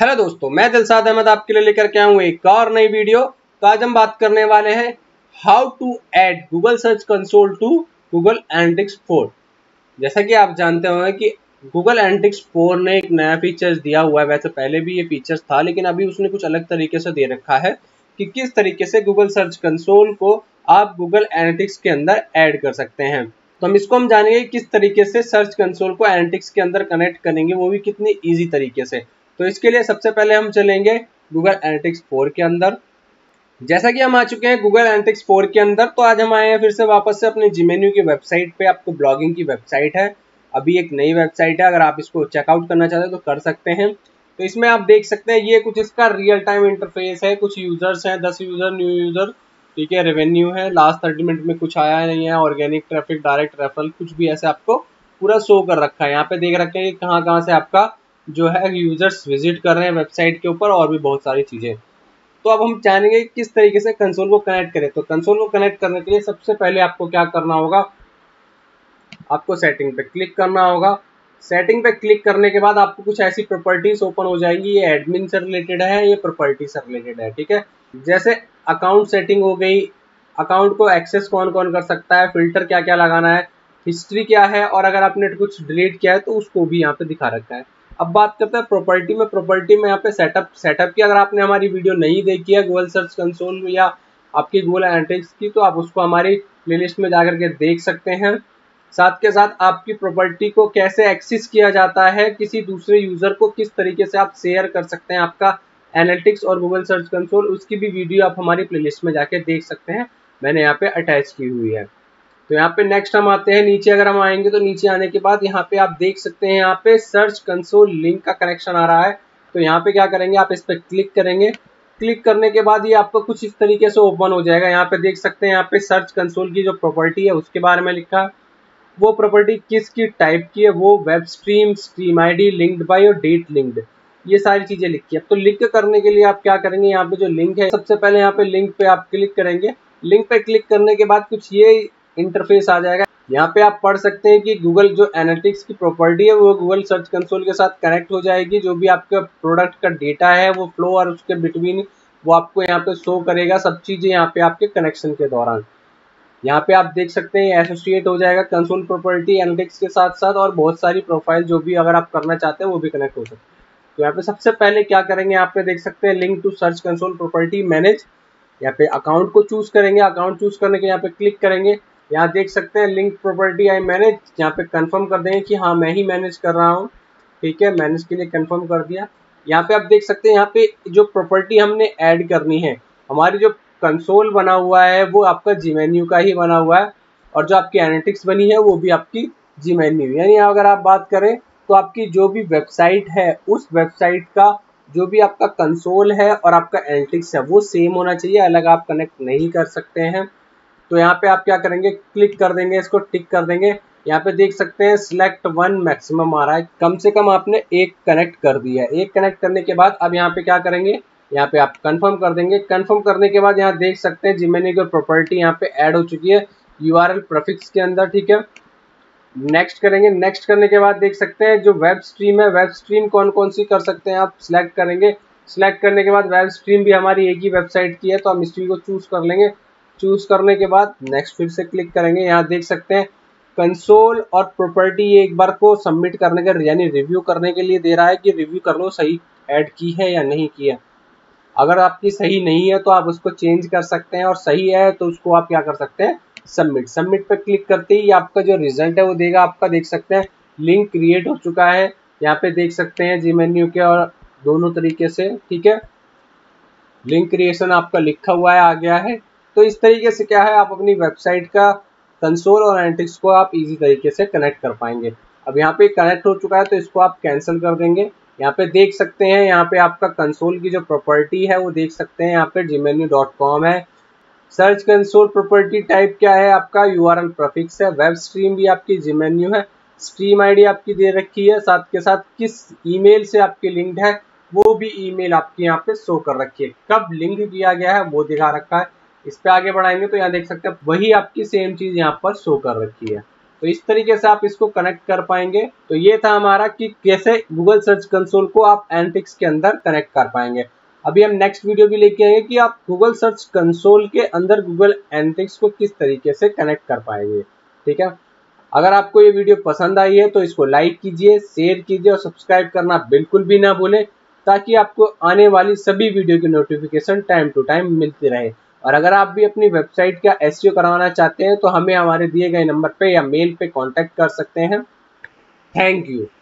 Hello दोस्तों, मैं दिलशाद अहमद आपके लिए लेकर के आया हूँ एक और नई वीडियो। तो आज हम बात करने वाले हैं how to add Google Search Console to Google Analytics 4। जैसा कि आप जानते होंगे कि गूगल एनालिटिक्स 4 ने एक नया फीचर्स दिया हुआ है। वैसे पहले भी ये फीचर्स था, लेकिन अभी उसने कुछ अलग तरीके से दे रखा है कि किस तरीके से गूगल सर्च कंसोल को आप गूगल एनालिटिक्स के अंदर ऐड कर सकते हैं। तो हम जानेंगे किस तरीके से सर्च कंसोल को एनालिटिक्स के अंदर कनेक्ट करेंगे, वो भी कितनी ईजी तरीके से। तो इसके लिए सबसे पहले हम चलेंगे गूगल एनालिटिक्स 4 के अंदर। जैसा कि हम आ चुके हैं गूगल एनालिटिक्स 4 के अंदर, तो आज हम आए हैं फिर से वापस से अपने जीमेन्यू की वेबसाइट पे। आपको ब्लॉगिंग की वेबसाइट है, अभी एक नई वेबसाइट है। अगर आप इसको चेकआउट करना चाहते हैं तो कर सकते हैं। तो इसमें आप देख सकते हैं ये कुछ इसका रियल टाइम इंटरफेस है। कुछ यूजर्स हैं, 10 यूजर, न्यू यूजर, ठीक है। रेवेन्यू है, लास्ट 30 मिनट में कुछ आया नहीं है। ऑर्गेनिक ट्रैफिक, डायरेक्ट रेफरल, कुछ भी ऐसे आपको पूरा शो कर रखा है। यहाँ पे देख रखे हैं कि कहाँ कहाँ से आपका जो है यूजर्स विजिट कर रहे हैं वेबसाइट के ऊपर, और भी बहुत सारी चीजें। तो अब हम जानेंगे किस तरीके से कंसोल को कनेक्ट करें। तो कंसोल को कनेक्ट करने के लिए सबसे पहले आपको क्या करना होगा, आपको सेटिंग पे क्लिक करना होगा। सेटिंग पे क्लिक करने के बाद आपको कुछ ऐसी प्रॉपर्टीज ओपन हो जाएंगी। ये एडमिन से रिलेटेड है, ये प्रॉपर्टी से रिलेटेड है, ठीक है। जैसे अकाउंट सेटिंग हो गई, अकाउंट को एक्सेस कौन कौन कर सकता है, फिल्टर क्या क्या लगाना है, हिस्ट्री क्या है, और अगर आपने कुछ डिलीट किया है तो उसको भी यहाँ पे दिखा रखा है। अब बात करते हैं प्रॉपर्टी में। प्रॉपर्टी में यहाँ पे सेटअप की अगर आपने हमारी वीडियो नहीं देखी है गूगल सर्च कंसोल या आपकी गूगल एनालिटिक्स की, तो आप उसको हमारी प्लेलिस्ट में जाकर के देख सकते हैं। साथ के साथ आपकी प्रॉपर्टी को कैसे एक्सेस किया जाता है, किसी दूसरे यूजर को किस तरीके से आप शेयर कर सकते हैं आपका एनालिटिक्स और गूगल सर्च कंसोल, उसकी भी वीडियो आप हमारी प्लेलिस्ट में जाके देख सकते हैं। मैंने यहाँ पे अटैच की हुई है। तो यहाँ पे नेक्स्ट हम आते हैं नीचे। अगर हम आएंगे तो नीचे आने के बाद यहाँ पे आप देख सकते हैं, यहाँ पे सर्च कंसोल लिंक का कनेक्शन आ रहा है। तो यहाँ पे क्या करेंगे, आप इस पे क्लिक करेंगे। क्लिक करने के बाद ये आपको कुछ इस तरीके से ओपन हो जाएगा। यहाँ पे देख सकते हैं, यहाँ पे सर्च कंसोल की जो प्रॉपर्टी है उसके बारे में लिखा है। वो प्रॉपर्टी किसकी टाइप की है, वो web stream, stream ID, linked by और डेट लिंक्ड, ये सारी चीजें लिखी है। तो लिंक करने के लिए आप क्या करेंगे, यहाँ पे जो लिंक है सबसे पहले यहाँ पे लिंक पे आप क्लिक करेंगे। लिंक पे क्लिक करने के बाद कुछ ये इंटरफेस आ जाएगा। यहाँ पे आप पढ़ सकते हैं कि गूगल जो एनालिटिक्स की प्रॉपर्टी है वो गूगल सर्च कंसोल के साथ कनेक्ट हो जाएगी। जो भी आपका प्रोडक्ट का डेटा है वो फ्लो और उसके बिटवीन वो आपको यहाँ पे शो करेगा। सब चीजें यहाँ पे आपके कनेक्शन के दौरान यहाँ पे आप देख सकते हैं एसोसिएट हो जाएगा कंसोल प्रॉपर्टी एनालिटिक्स के साथ साथ, और बहुत सारी प्रोफाइल जो भी अगर आप करना चाहते हैं वो भी कनेक्ट हो सकते हैं। तो यहाँ पे सबसे पहले क्या करेंगे, यहाँ पे देख सकते हैं link to search console property manage. यहाँ पे अकाउंट को चूज करेंगे। अकाउंट चूज करने के यहाँ पे क्लिक करेंगे। यहाँ देख सकते हैं लिंक प्रॉपर्टी आई मैनेज, यहाँ पे कंफर्म कर देंगे कि हाँ मैं ही मैनेज कर रहा हूँ, ठीक है। मैनेज के लिए कंफर्म कर दिया। यहाँ पे आप देख सकते हैं, यहाँ पे जो प्रॉपर्टी हमने ऐड करनी है, हमारी जो कंसोल बना हुआ है वो आपका जीमेन्यू का ही बना हुआ है, और जो आपकी एनालिटिक्स बनी है वो भी आपकी जीमेन्यू। यानी अगर आप बात करें तो आपकी जो भी वेबसाइट है उस वेबसाइट का जो भी आपका कंसोल है और आपका एनालिटिक्स है वो सेम होना चाहिए, अलग आप कनेक्ट नहीं कर सकते हैं। तो यहाँ पे आप क्या करेंगे, क्लिक कर देंगे, इसको टिक कर देंगे। यहाँ पे देख सकते हैं सिलेक्ट वन मैक्सिमम आ रहा है, कम से कम आपने एक कनेक्ट कर दिया है। एक कनेक्ट करने के बाद अब यहाँ पे क्या करेंगे, यहाँ पे आप कंफर्म कर देंगे। कंफर्म करने के बाद यहाँ देख सकते हैं जीमेन्यू की प्रॉपर्टी यहाँ पे ऐड हो चुकी है यूआरएल प्रीफिक्स के अंदर, ठीक है। नेक्स्ट करेंगे। नेक्स्ट करने के बाद देख सकते हैं जो वेब स्ट्रीम है, वेब स्ट्रीम कौन कौन सी कर सकते हैं आप सिलेक्ट करेंगे। सिलेक्ट करने के बाद वेब स्ट्रीम भी हमारी एक ही वेबसाइट की है तो हम हिस्ट्री को चूज कर लेंगे। चूज करने के बाद नेक्स्ट फिर से क्लिक करेंगे। यहाँ देख सकते हैं कंसोल और प्रॉपर्टी एक बार को सबमिट करने का यानी रिव्यू करने के लिए दे रहा है कि रिव्यू कर लो सही ऐड की है या नहीं की है। अगर आपकी सही नहीं है तो आप उसको चेंज कर सकते हैं, और सही है तो उसको आप क्या कर सकते हैं, सबमिट। सबमिट पर क्लिक करते ही आपका जो रिजल्ट है वो देगा। आपका देख सकते हैं लिंक क्रिएट हो चुका है। यहाँ पे देख सकते हैं जीमेन्यू के और दोनों तरीके से, ठीक है। लिंक क्रिएशन आपका लिखा हुआ है, आ गया है। तो इस तरीके से क्या है, आप अपनी वेबसाइट का कंसोल और एनालिटिक्स को आप इजी तरीके से कनेक्ट कर पाएंगे। अब यहाँ पे कनेक्ट हो चुका है तो इसको आप कैंसिल कर देंगे। यहाँ पे देख सकते हैं, यहाँ पे आपका कंसोल की जो प्रॉपर्टी है वो देख सकते हैं, यहाँ पे gmenu.com है। सर्च कंसोल प्रॉपर्टी टाइप क्या है आपका, यूआरएल प्रीफिक्स है। वेब स्ट्रीम भी आपकी जीमेन्यू है। स्ट्रीम आईडी आपकी दे रखी है, साथ के साथ किस ईमेल से आपकी लिंक्ड है वो भी ईमेल आपकी यहाँ पे शो कर रखी है। कब लिंक किया गया है वो दिखा रखा है। इस पे आगे बढ़ाएंगे तो यहाँ देख सकते हैं वही आपकी सेम चीज यहाँ पर शो कर रखी है। तो इस तरीके से आप इसको कनेक्ट कर पाएंगे। तो ये था हमारा कि कैसे गूगल सर्च कंसोल को आप एनालिटिक्स के अंदर कनेक्ट कर पाएंगे। अभी हम नेक्स्ट वीडियो भी लेके आएंगे कि आप गूगल सर्च कंसोल के अंदर गूगल एनालिटिक्स को किस तरीके से कनेक्ट कर पाएंगे। ठीक है, अगर आपको ये वीडियो पसंद आई है तो इसको लाइक कीजिए, शेयर कीजिए और सब्सक्राइब करना बिल्कुल भी ना भूलें, ताकि आपको आने वाली सभी वीडियो की नोटिफिकेशन टाइम टू टाइम मिलती रहे। और अगर आप भी अपनी वेबसाइट का एसईओ करवाना चाहते हैं तो हमें हमारे दिए गए नंबर पे या मेल पे कांटेक्ट कर सकते हैं। Thank you.